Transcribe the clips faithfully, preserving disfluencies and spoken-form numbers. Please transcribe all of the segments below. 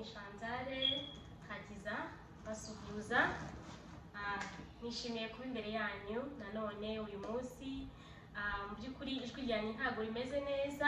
Chantal Hakiza basuhuza. Nishimiye kuba imbere yanyu nanone uyu munsi. Mu by'ukuri ijwi ryanyu ntabwo rimeze neza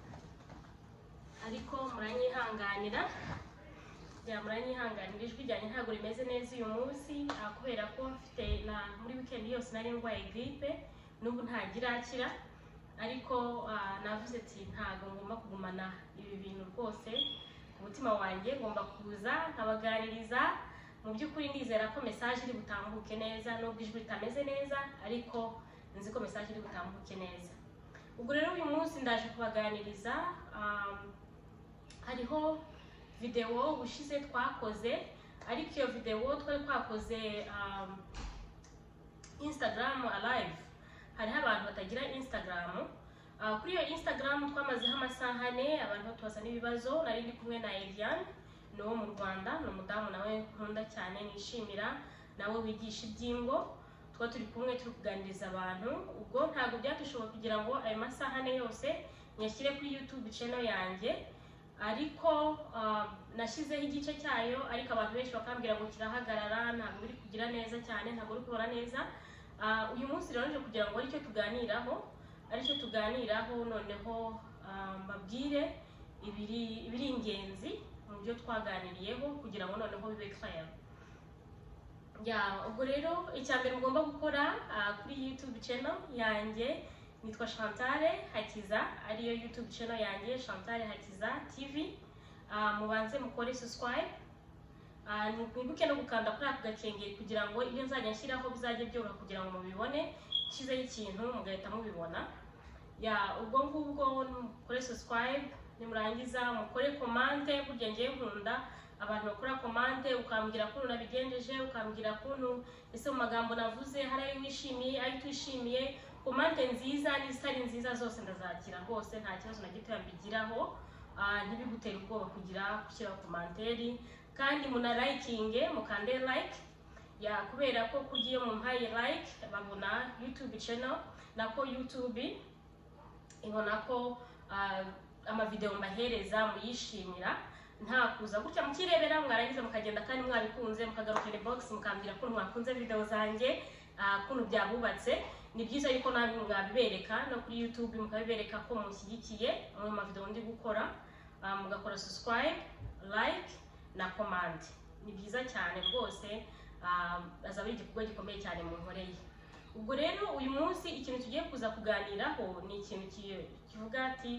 ariko muranyihanganira ya muranyihanganira ijwi ryanyu ntabwo rimeze neza uyu munsi kubera ko mfite na muri weekend yose nari ndwaye grippe n'ubu ntagira akira, ariko navuze ati ntabwo ngomba kugumana ibi bintu rwose ku mutima wanjye, ngomba kuza nkabaganiriza. Mu by'ukuri ndizera ko message iri butambuke neza nubwo ijwi ritameze neza, ariko nzi ko message iri butambuke neza. Ubwo rero uyu munsi ndaje kubaganiriza. um, hariho video bushize twakoze, ariko iyo video twari twakoze um, Instagram live. Hariho abantu batagira Instagram. Uh, kuri iyo Instagram twamazeho amasaha ane abantu batubaza n'ibibazo. Nari ndi kumwe na Eliane no mu Rwanda, no mudamu nawe nkunda cyane nishimira, nawe wigisha ibyingo. Twa turi kumwe turi kuganiriza abantu. Ubwo ntabwo byatushoboka kugira ngo ayo masaha ane yose nyashyire kuri YouTube channel yanjye, ariko uh, nashizeho igice cyayo, ariko abantu benshi bakambwira ngo kirahagarara, ntabwo biri kugira neza cyane, ntabwo biri kubona neza. Uh, uyu munsi rero nje kugira ngo aricyo tuganiraho, aricyo tuganiraho noneho mbabwire uh, ibiri ibiri ingenzi mu byo twaganiriyeho kugira ngo noneho bibe clear. Ya ubwo rero icyambere mugomba gukora uh, kuri YouTube channel yanjye nitwa Chantal Hakiza, ariyo YouTube channel yanjye Chantal Hakiza T V. Uh, mubanze mukore subscribe, uh, mwibuke no gukanda kuri ako gakengeri kugira ngo ibyo nzajya nshyiraho bizajye byoroha kugira ngo mubibone, kizeho ikintu mugahita mubibona. Ya ubwo ngubwo mukore subscribe, nimurangiza mukore komante. Burya ngiye nkunda abantu bakora komante, ukambwira ko nabigenjeje, ukambwira ko ese mu magambo navuze hari ayo wishimiye, ayo twishimiye. Komante nziza n'izitari nziza zose ndazakira rwose, nta kibazo na gito yambigiraho. Uh, ntibigutera ubwoba kugira gushyira komanteri, kandi muna likinge, mukande like. Ya kubera ko kugiye mu mpaye like babona YouTube channel, nako YouTube ibona ko uh, ama video mbahereza muyishimira, nta kuza gutya mukirebera mwarangiza mukagenda kandi mwabikunze mukagaruka in box mukambira ko mwakunze video zanjye, uh, kuntu byabubatse. Ni byiza yuko namwe mwabibereka no kuri YouTube, mukabibereka ko mushyigikiye mu ma video ndi gukora. Uh, mugakora subscribe, like na comment. Ni byiza cyane rwose, uh, azaba igikorwa gikomeye cyane mu nkoreye. Ubwo rero uyu munsi ikintu tugiye kuza kuganiraho ni ikintu kivuga ati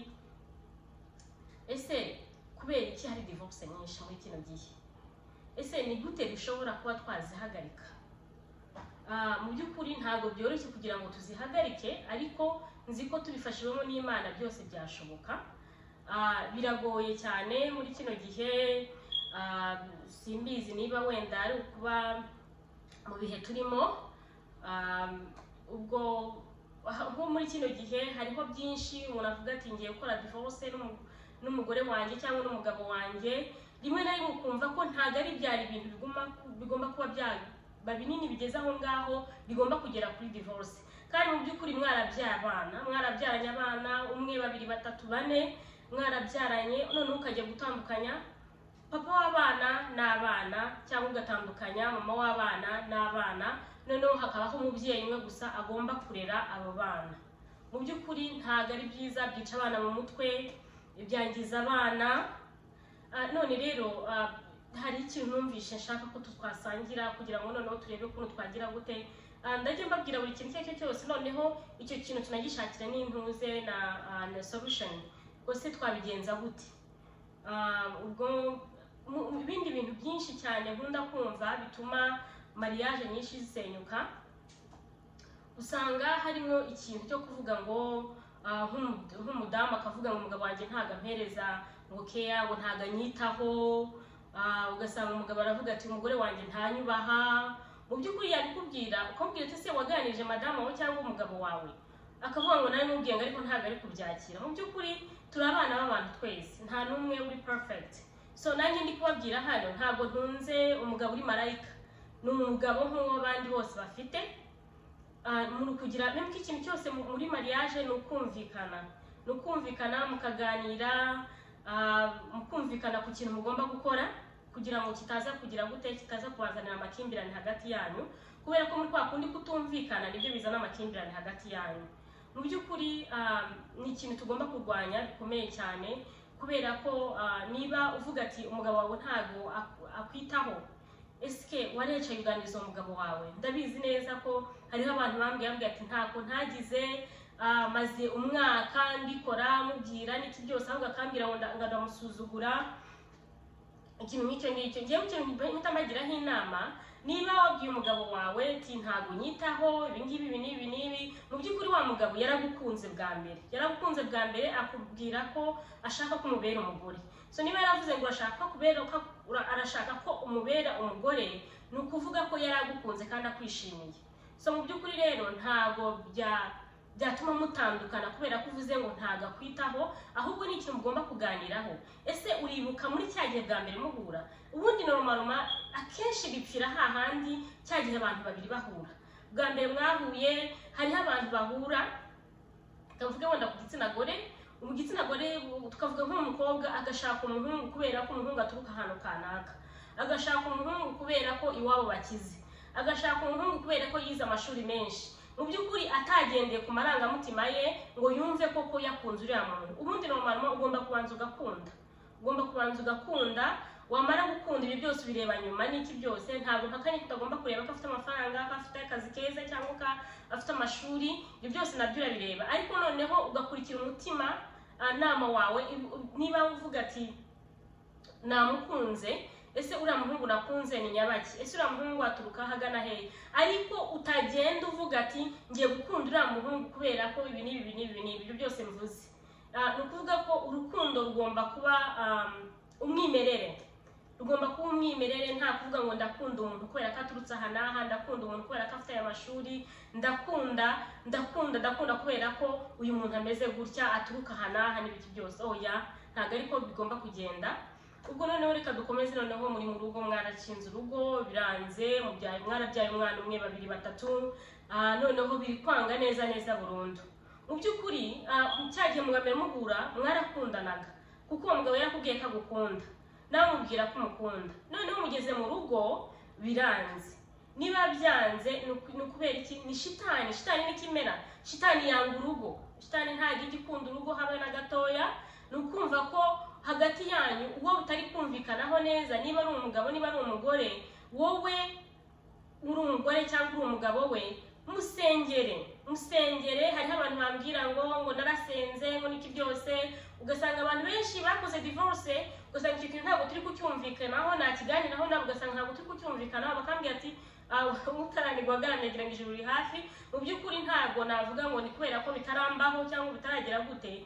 ese kubera iki hari divorce nyinshi muri kino gihe? Ese ni gute dushobora kuba twazihagarika? Uh, mu by'ukuri ntabwo byoroshye kugira ngo tuzihagarike, ariko nzi ko tubifashijwemo n'Imana byose byashoboka. Uh, biragoye cyane muri kino gihe. Uh, simbizi niba wenda ari ukuba mu bihe turimo. Um, ubwo nko muri kino gihe hariho byinshi umuntu avuga ati ngiye gukora divorce n'umugore wanjye cyangwa n'umugabo wanjye, rimwe na rimwe ukumva ko ntago ari byari ibintu bigomba bigomba kuba byari babinini bigeze aho ngaho bigomba kugera kuri divorce. Kandi mu by'ukuri mwarabyara abana, mwarabyaranye abana umwe babiri batatu bane, mwarabyaranye none ukajya gutandukanya papa w'abana n'abana, cyangwa ugatandukanya mama w'abana n'abana, noneho hakabaho umubyeyi umwe gusa agomba kurera abo bana. Mu by'ukuri ntago ari byiza, byica abana mu mutwe, ibyangiza abana. Uh, none rero uh, hari ikintu numvishe nshaka ko twasangira kugira ngo noneho turebe ukuntu twagira gute. Uh, ndajya mbabwira buri kintu cyose cyose, noneho icyo kintu tunagishakira n'intuze na, uh, na solution. Gose twabigenza gute? Uh, ubwo ibindi bintu byinshi cyane nkunda kumva bituma mariage nyinshi zisenyuka. Usanga harimo ikintu cyo kuvuga ngo uh, nk'umudamu akavuga ngo umugabo wanjye ntago ampereza ngo care, ngo ntago anyitaho. Uh, ugasanga umugabo aravuga ati umugore wanjye ntanyubaha. Mu by'ukuri yabikubwira ukabwira ati se waganirije madamu wawe cyangwa umugabo wawe? Akavuga ngo nawe mubwiye ngo ariko ntago ari kubyakira. Mu by'ukuri turi abana b'abantu twese, nta numwe uri perfect. So nanjye ndi kubabwira hano ntago ntunze umugabo uri marayika, ni umugabo nk'uw'abandi bose bafite. Uh, muri kugira n'uko ikintu cyose muri mariage ni ukumvikana, ni ukumvikana mukaganira. mukumvikana ku kintu mugomba gukora kugira ngo kitaza kugira gute kitaza kubazanira amakimbirane hagati yanyu, kubera ko muri kwa kundi kutumvikana nibyo bizana amakimbirane hagati yanyu. Mu by'ukuri ni ikintu tugomba kurwanya bikomeye cyane, kubera ko niba uvuga ati umugabo wawe ntago akwitaho, eske wareca yuganiza umugabo wawe? Ndabizi neza ko hariho abantu bambwiye bambwiye ati ntako ntagize maze umwaka mbikora mubwira n'iki byose, ahubwo akambwira ngo ndamusuzugura. Ikintu nk'icyo ngicyo ngiye mutamagiraho inama, niba wabwiye umugabo wawe ati ntago nyitaho ibi ngibi ibi n'ibi n'ibi, mu by'ukuri wa mugabo yaragukunze bwa mbere yaragukunze bwa mbere akubwira ko ashaka ko umubera umugore. So niba yaravuze ngo urashaka kubera arashaka ko umubera umugore, ni ukuvuga ko yaragukunze kandi akwishimiye. So mu by'ukuri rero ntago bya byatuma mutandukana kubera ko uvuze ngo ntago akwitaho, ahubwo ni ikintu mugomba kuganiraho. Ese uribuka muri cya gihe bwa mbere muhura? Ubundi normalement akenshi bipfira hahandi cya gihe abantu babiri bahura. Bwa mbere mwahuye, hariho abantu bahura, tuvuge wenda ku gitsina gore, mu gitsina gore tukavuga nk'umukobwa agashaka umuhungu kubera ko umuhungu aturuka ahantu kanaka, agashaka umuhungu kubera ko iwabo bakize, agashaka umuhungu kubera ko yize amashuri menshi, mu by'ukuri atagendeye ku marangamutima ye ngo yumve koko yakunze uriya muntu. Ubundi normalement ugomba kubanza ugakunda ugomba kubanza ugakunda wamara gukunda ibi byose bireba nyuma n'iki byose. Ntabwo mpakanye tutagomba kureba ko afite amafaranga, ko afite akazi keza, cyangwa ko afite amashuri, ibyo byose nabyo urabireba, ariko noneho ugakurikira umutima nama wawe. Niba uvuga ati namukunze, ese uriya muhungu nakunze ni nyabaki? Ese uriya muhungu aturuka hagana hehe? Ariko utagenda uvuga ati ngiye gukunda uriya muhungu kubera ko ibi n'ibi n'ibi n'ibi, ibyo byose mvuze. Ni ukuvuga ko urukundo rugomba kuba umwimerere rugomba kuba umwimerere nta kuvuga ngo ndakunda umuntu kubera ko aturutse aha n'aha, ndakunda umuntu kubera ko afite aya mashuri, ndakunda ndakunda ndakunda kubera ko uyu muntu ameze gutya aturuka aha n'aha n'ibiki byose. Oya, ntabwo ariko bigomba kugenda. Ubwo noneho reka dukomeze. Noneho muri mu rugo mwarakinze urugo biranze, mubyaye mwarabyaye umwana umwe babiri batatu, noneho biri kwanga neza neza burundu. Mu by'ukuri cyagiye mugambere muhura mwarakundanaga kuko uwo mugabo yarakubwiye ko agukunda, nawe mubwira ko umukunda, noneho mugeze mu rugo biranze. Niba byanze ni ukubera iki? Ni shitani. Shitani ni kimera. Shitani yanga urugo. Shitani ntabwo igikunda urugo habe na gatoya. Ni ukumva ko hagati yanyu uwo utari kumvikanaho neza, niba ari umugabo niba ari umugore, wowe uri umugore cyangwa uri umugabo we, musengere musengere. Hariho abantu bambwira ngo ngo narasenze ngo niki byose, ugasanga abantu benshi bakoze divorce, ugasanga icyo kintu ntabwo turi kucyumvikanaho, nta kiganiraho nabo, ugasanga ntabwo turi kucyumvikanaho, bakambwira ati utaranirwa aganira ngo ijuru riri hafi. Mu by'ukuri ntabwo navuga ngo ni kubera ko bitarambaho cyangwa bitaragera gute.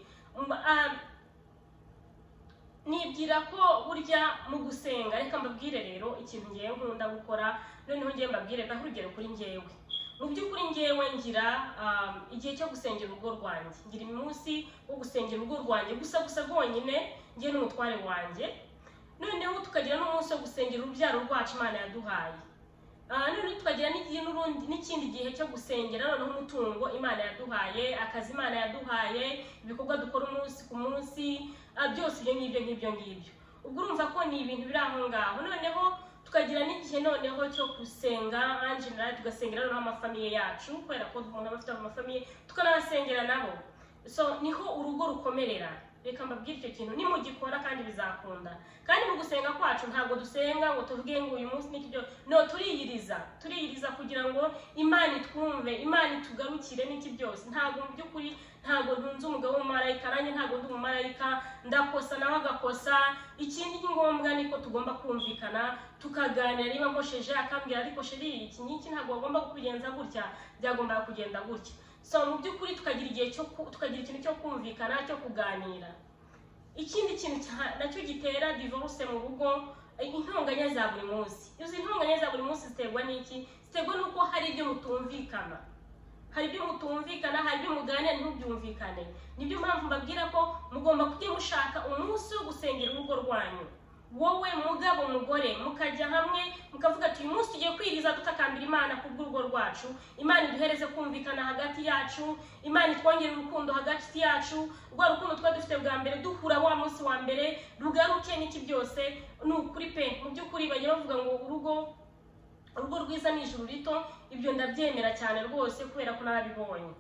Nibwira ko burya mu gusenga, reka mbabwire rero ikintu ngiye nkunda gukora, noneho ngiye mbabwire ndaho urugero kuri ngewe. Mu by'ukuri ngewe ngira igihe cyo gusengera urugo rwanjye, ngira umunsi wo gusengera urugo rwanjye gusa gusa rwonyine, ngiye n'umutware wanjye, noneho tukagira n'umunsi wo gusengera urubyaro rwacu Imana yaduhaye. Noneho tukagira n'ikindi gihe cyo gusengera noneho umutungo Imana yaduhaye, akazi Imana yaduhaye, ibikorwa dukora umunsi ku munsi, byose ibyo ngibyo ngibyo ngibyo. Ubwo urumva ko ni ibintu biri aho ngaho. Noneho tukagira n'igihe noneho cyo gusenga en general, tugasengera noneho amafamiye yacu kubera ko umuntu aba afite amafamiye, tukanabasengera nabo. So niho urugo rukomerera. Reka mbabwire icyo kintu nimugikora kandi bizakunda. Kandi mu gusenga kwacu ntabwo dusenga ngo tuvuge ngo uyu munsi n'iki byo, no, turiyiriza turiyiriza kugira ngo Imana itwumve, Imana itugarukire n'iki byose. Ntabwo mu by'ukuri ntabwo ntunze umugabo w'umumarayika, nanjye ntabwo ndi umumarayika, ndakosa nawe agakosa. Ikindi ngombwa niko tugomba kumvikana, tukaganira. Niba nkosheje akambwira ariko sheri iki n'iki ntabwo bagomba kubigenza gutya, byagomba kugenda gutya. So mu by'ukuri tukagira igihe cyo tukagira ikintu cyo kumvikana, cyo kuganira. Ikindi kintu nacyo gitera divorce mu rugo, intonganya za buri munsi. Izo intonganya za buri munsi ziterwa n'iki? Ziterwa nuko hari ibyo mutumvikana, hari ibyo mutumvikana hari ibyo muganira ntubyumvikane. Nibyo mpamvu mbabwira ko mugomba kujya mushaka umunsi wo gusengera urugo rwanyu. wowe mugabo mugore mukajya hamwe mukavuga ati uyu munsi tugiye kwiriza dutakambira Imana ku bw'urugo rwacu, Imana iduhereze kumvikana hagati yacu, Imana itwongere urukundo hagati yacu, rwa rukundo twa dufite bwa mbere duhura wa munsi wa mbere rugaruke n'iki byose. Ni ukuri pe, mu by'ukuri bajya bavuga ngo urugo urugo rwiza ni ijuru rito. Ibyo ndabyemera cyane rwose kubera ko nabibonye.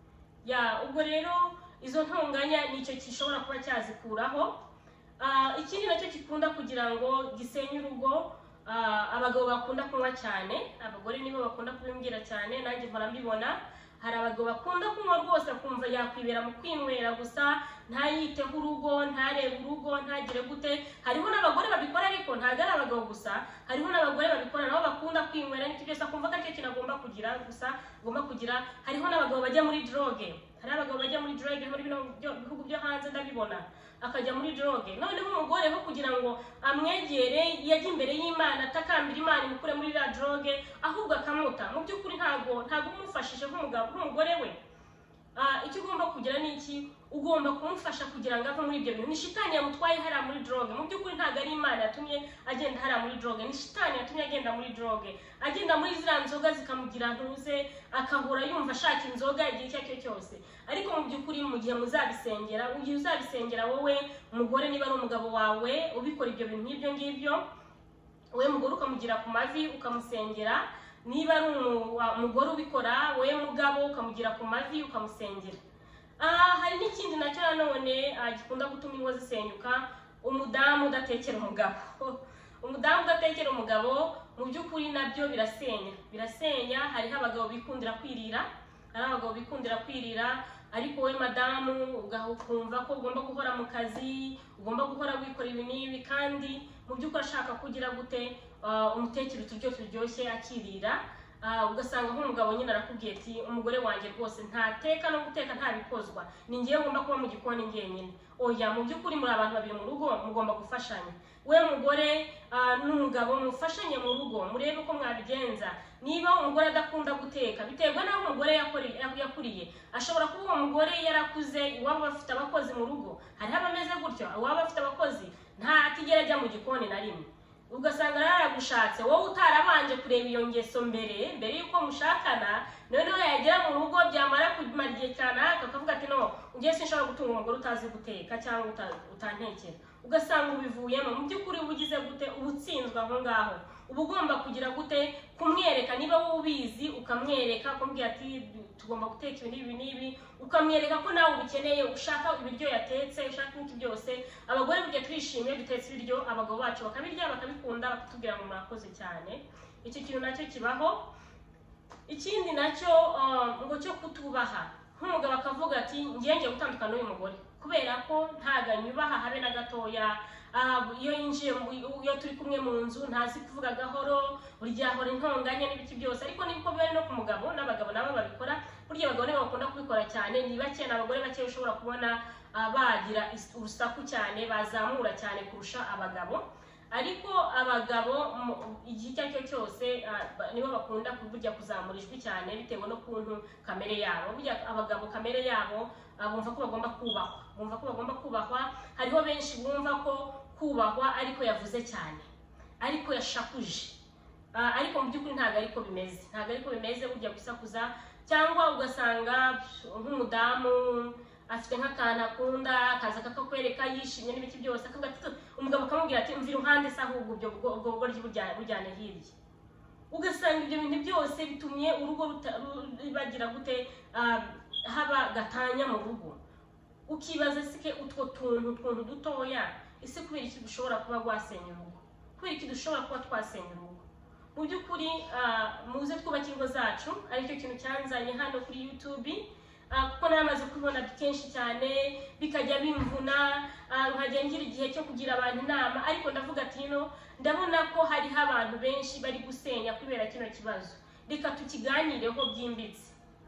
Ya ubwo rero izo ntonganya nicyo gishobora kuba cyazikuraho. Uh, ikindi nacyo kikunda kugira ngo gisenye urugo, uh, abagabo bakunda kunywa cyane, abagore nibo bakunda kubimbwira cyane, nanjye mpora mbibona. Hari abagabo bakunda kunywa rwose akumva yakwibera mu kwinywera gusa, ntayiteho urugo, ntarebe urugo, ntagire gute. Hariho n'abagore babikora ariko ntago ari abagabo gusa, hariho n'abagore babikora nabo bakunda kwinywera n'iki byose akumva ko aricyo kintu agomba kugira gusa agomba kugira. Hariho n'abagabo bajya muri droge, hari abagabo bajya muri droge muri bino bihugu byo hanze ndabibona, akajya muri droge. Noneho umugore ho kugira ngo amwegere yajye imbere y'Imana atakambira Imana imukure muri la droge, ahubwo akamuta. Mu by'ukuri ntago ntago umufashije nk'umugabo nk'umugore we. Uh, icyo ugomba kugira ni iki? Ugomba kumufasha kugira ngo ave muri ibyo bintu. Ni shitani yamutwaye hara muri droge. Mu by'ukuri ntago ari Imana yatumye agenda hara muri droge, ni shitani yatumye agenda muri droge. Agenda muri zira nzoga zikamugira ntuze, akahora yumva ashaka inzoga igihe icyo cyo cyose. Ariko mu by'ukuri mu gihe muzabisengera, ugiye uzabisengera wowe mugore, niba ari umugabo wawe ubikora ibyo bintu nk'ibyo ngibyo, wowe mugore ukamugira ku mavi ukamusengera. Niba ari umugore ubikora, wowe mugabo ukamugira ku mavi ukamusengera. Ah, hari n'ikindi nacyo nanone gikunda gutuma ingo zisenyuka, umudamu udatekera umugabo. Umudamu udatekera umugabo mu by'ukuri nabyo birasenya, birasenya. Hariho abagabo bikundira kwirira, hari abagabo bikundira kwirira, ariko wowe madamu ugakumva ko ugomba guhora mu kazi, ugomba guhora wikora ibi n'ibi, kandi mu by'ukuri ashaka kugira gute uh, umutekero uturyo turyoshye akirira. Uh, ugasanga nk'umugabo nyine arakubwiye ati umugore wanjye rwose ntateka no guteka ntabikozwa, ni ngiye ngomba kuba mu gikoni ngenyine. Oya, mu by'ukuri muri abantu babiri mu rugo mugomba gufashanya. We mugore uh, n'umugabo mufashanye mu rugo, murebe uko mwabigenza. Niba umugore adakunda guteka, biterwa naho umugore yakuriye. Ashobora kuba uwo mugore yarakuze iwabo bafite abakozi mu rugo, hariho abameze gutyo, iwabo bafite abakozi nta atigera ajya mu gikoni na rimwe. Ugasanga yaragushatse wowe utarabanje kureba iyo ngeso mbere mbere yuko mushakana, noneho yagera mu rugo byamara kumara igihe cyane akavuga ati no, ugiye sinshobora gutunga umugore utazi guteka cyangwa utantekera. Ugasanga ubivuyemo. Mu by'ukuri ubugize gute, ubutsinzwe aho ngaho. Uba ugomba kugira gute, kumwereka. Niba wowe ubizi ukamwereka, kumbwira ati tugomba guteka ibi n'ibi n'ibi, ukamwereka ko nawe ubikeneye, ushaka ibiryo yatetse, ushaka n'iki byose. Abagore burya twishimiye dutetse ibiryo, abagabo bacu bakabirya bakabikunda, bakatubwira ngo murakoze cyane. Icyo kintu nacyo kibaho. Ikindi nacyo uh, ngo cyo kutubaha. Nk'umugabo akavuga ati ngiye ngiye gutandukana n'uyu mugore kubera ko ntaga nyubaha habe na gatoya. Iyo yinjiye iyo turi kumwe mu nzu ntazi kuvuga gahoro, burya ahora intonganya n'ibiki byose. Ariko niko biba no ku mugabo, n'abagabo nabo babikora. Burya abagore bakunda kubikora cyane, ni bake n'abagore bake ushobora kubona bagira urusaku cyane, bazamura cyane kurusha abagabo. Ariko abagabo igihe icyo aricyo cyose nibo bakunda burya kuzamura ijwi cyane bitewe no kuntu kamere yabo. Burya abagabo kamere yabo bumva ko bagomba kubahwa, bumva ko bagomba kubahwa. Hariho benshi bumva ko kubahwa ariko yavuze cyane, ariko yashakuje. Ariko mu by'ukuri ntago ariko bimeze, ntago ariko bimeze. Burya gusakuza, cyangwa ugasanga nk'umudamu afite nk'akantu akunda, akaza kakakwereka yishimye n'ibiki byose, akavuga ati umugabo akamubwira ati mvira uruhande se ahubwo ubwo ubwo bugoryi bujyane hirya. Ugasanga ibyo bintu byose bitumye urugo bagira gute, haba gatanya mu rugo. Ukibaza sike utwo tuntu twuntu dutoya, ese kubera iki dushobora kuba gwasenya urugo, kubera iki dushobora kuba twasenya urugo. Mu by'ukuri muze twubake ingo zacu, aricyo kintu cyanzanye hano kuri YouTube. Kuko naramaze kubibona kenshi cyane bikajya bimvuna, nkajya ngira igihe cyo kugira abantu inama. Ariko ndavuga ati no, ndabona ko hariho abantu benshi bari gusenya kubera kino kibazo. Reka tukiganireho byimbitse.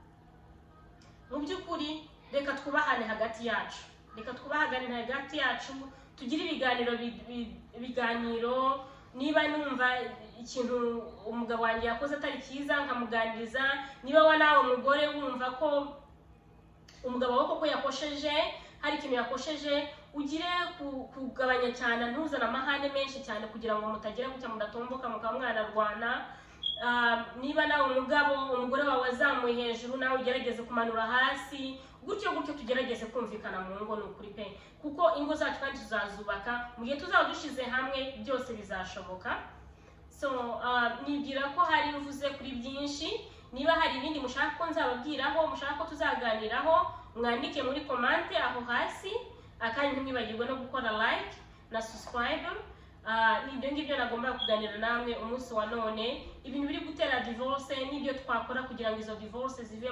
Mu by'ukuri reka twubahane hagati yacu, reka twubahane hagati yacu, tugire ibiganiro ibiganiro. Niba numva ikintu umugabo wanjye yakoze atari cyiza nkamuganiriza. Niba wa nawe umugore wumva ko umugabo wako ko yakosheje hari ikintu yakosheje ugire kugabanya cyane, ntuzana amahane menshi cyane kugira ngo mutagira gutya mudatomboka mukaba mwanarwana. Niba nawe umugabo umugore wawe wazamuye hejuru nawe ugerageze kumanura hasi, gutyo gutyo tugerageze kumvikana mu ngo n'ukuri pe, kuko ingo zacu kandi tuzazubaka mu gihe tuzaba dushize hamwe, byose bizashoboka. So nibwira ko hari mvuze kuri byinshi. Niba hari ibindi mushaka ko nzababwiraho, mushaka ko tuzaganiraho, mwandike muri comment aho hasi, akandi ntimwibagirwe no gukora like na subscribe. Nibyo ngibyo nagomba kuganira namwe umunsi wa none, ibintu biri gutera divorce n'ibyo twakora kugira ngo izo divorce zive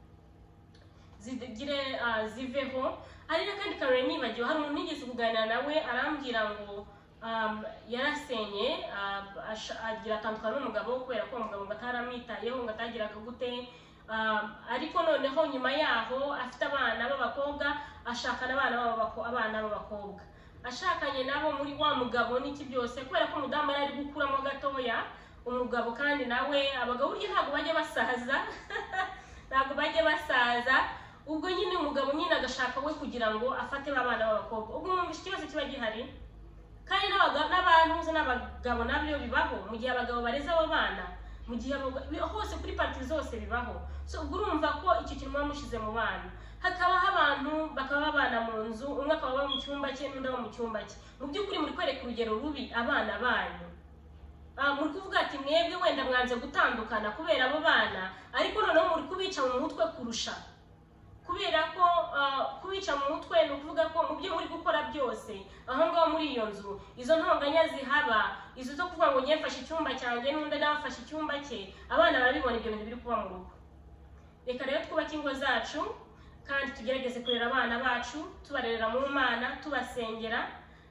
zigire ziveho. Hari n'akandi kantu nibagiwe, hari umuntu nigeze kuganira nawe arambwira ngo Um, yarasenye uh, agira atandukana n'umugabo kubera ko umugabo bataramwitayeho ngo atagiraga gute, um, ariko noneho nyuma yaho afite abana b'abakobwa, ashakana abana b'abakobwa abana b'abakobwa ashakanye nabo muri wa mugabo n'iki byose, kubera ko umudamu yari ari gukuramo gatoya umugabo, kandi nawe abagabo burya ntabwo bajya basaza ntabwo bajya basaza ubwo nyine umugabo nyine agashaka we kugira ngo afate abana b'abakobwa. Ubwo mwumva ikibazo kiba gihari, kandi n'abantu n'abagabo nabyo bibaho mu gihe abagabo bareza abo bana, mu gihe hose kuri parti zose bibaho. So ubwo urumva ko icyo kintu muba mushize mu bana, hakabaho abantu bakaba babana mu nzu, umwe akaba aba mu cyumba cye n'undi aba mu cyumba cye, mu by'ukuri muri kwereka urugero rubi abana banyu. Muri kuvuga ati mwebwe wenda mwanze gutandukana kubera abo bana, ariko noneho muri kubica mu mutwe kurusha, kubera ko kubica mu mutwe ni ukuvuga ko mu byo muri gukora byose aho ngaho muri iyo nzu, izo ntonganya zihaba, izo zo kuvuga ngo ngiye mfashe icyumba cyanjye n'undi nawe afashe icyumba cye, abana barabibona ibyo bintu biri kuba mu rugo. Reka rero twubake ingo zacu kandi tugerageze kurera abana bacu, tubarerera mu Mana, tubasengera.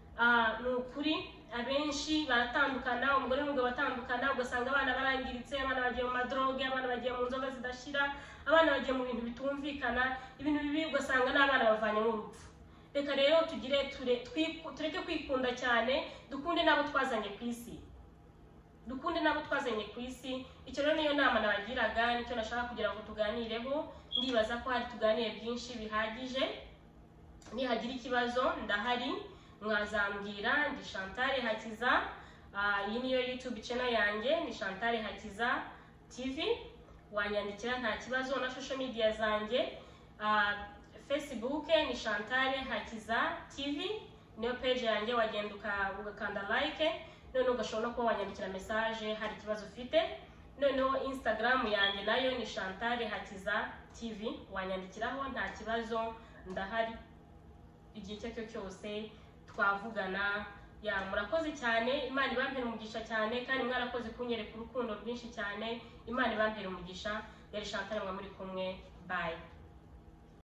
Ni ukuri abenshi baratandukana, umugore n'umugabo batandukana, ugasanga abana barangiritse, abana bagiye mu madroge, abana bagiye mu nzoga zidashira, abana bagiye mu bintu bitumvikana, ibintu bibi, ugasanga n'abana bavanyemo urupfu. Reka rero tugire tureke kwikunda cyane, dukunde nabo twazanye ku isi, dukunde nabo twazanye ku isi. Icyo rero niyo nama nabagiraga, nicyo nashaka kugira ngo tuganireho. Ndibaza ko hari tuganiye byinshi bihagije. Nihagira ikibazo ndahari, mwazambwira. Ndi Chantal Hakiza, iyi niyo YouTube channel yanjye, ni Chantal Hakiza T V. Wanyandikira nta kibazo, na social media zanjye, Facebook ni Chantal Hakiza T V, niyo page yanjye, wagenda ugakanda like, none ugashobora no kuba wanyandikira message hari ikibazo ufite. Noneho Instagram yanjye nayo ni Chantal Hakiza T V, wanyandikiraho nta kibazo, ndahari igihe cyo cyose twavugana. Ya murakoze cyane, Imana ibampere umugisha cyane, kandi mwarakoze kunyereka urukundo rwinshi cyane. Imana ibampere umugisha. Yari Chantal mwa muri kumwe, bye.